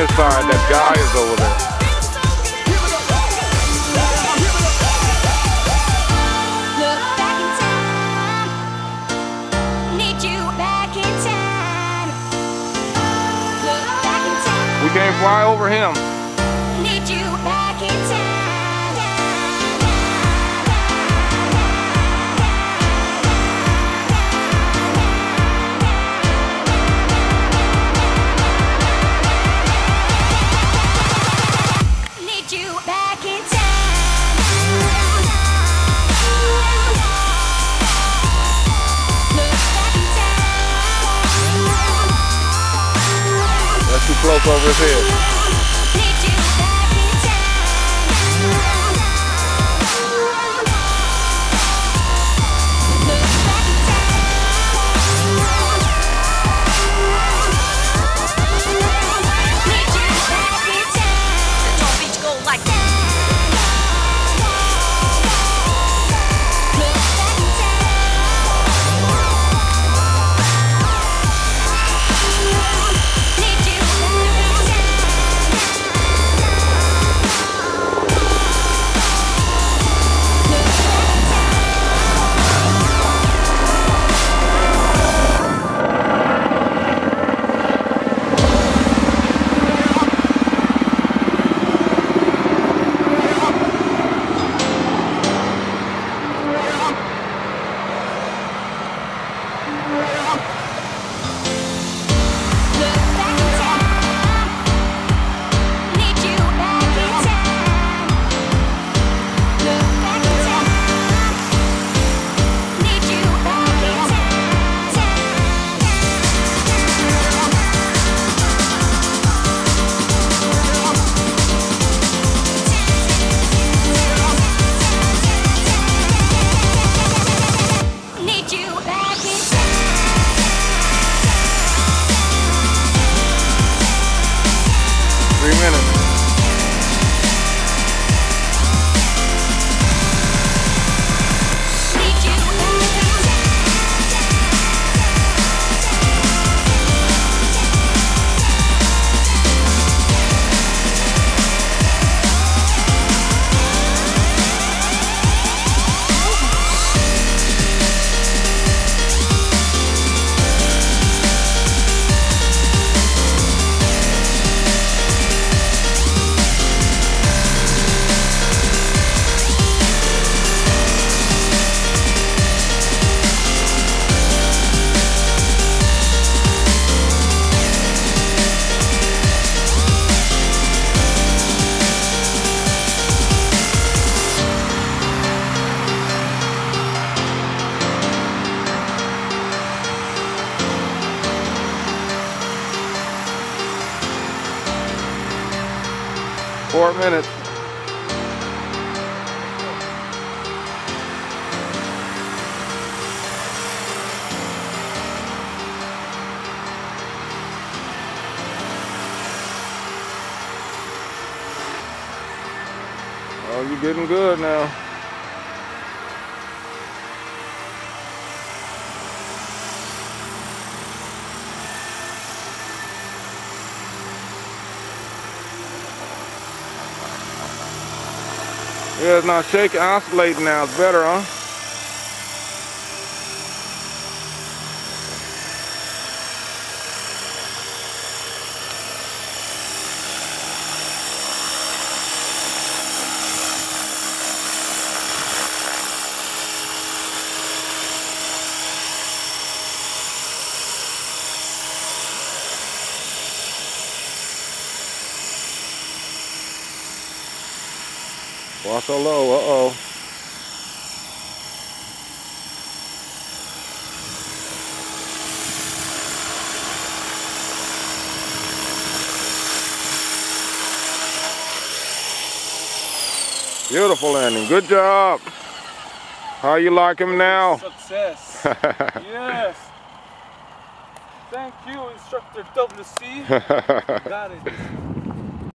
this side. That guy is over there. We can't fly over him. Need you back in time. Need you back in time. That's too close over his head. Four minutes. Oh, you're getting good now. Yeah, it's not shaking, oscillating now. It's better, huh? Why so low? Uh-oh. Beautiful landing. Good job. How you like him now? Success. Yes. Thank you, Instructor WC. Got it.